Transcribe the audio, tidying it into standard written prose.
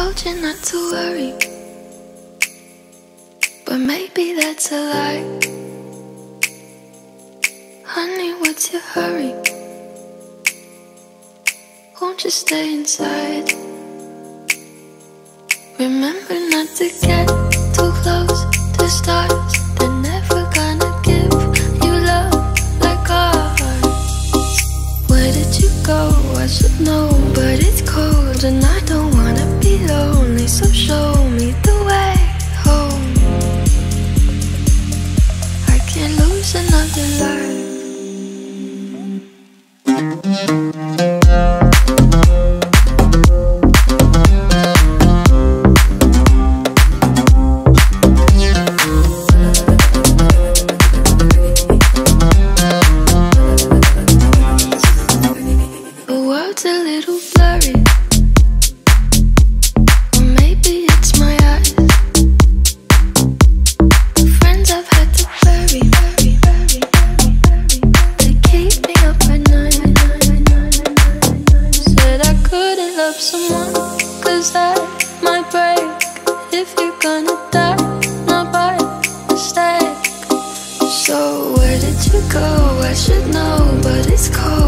told you not to worry, but maybe that's a lie. Honey, what's your hurry? Won't you stay inside? Remember not to get too close to stars. They're never gonna give you love like ours. Where did you go? I should know, but it's cold and I don't wanna be lonely. So show me the way home. I can't lose another life. The world's a little blurry, or maybe it's my eyes. The friends I've had to bury, they keep me up at night. Said I couldn't love someone, 'cause that might break. If you're gonna die, not by mistake. So where did you go? I should know, but it's cold.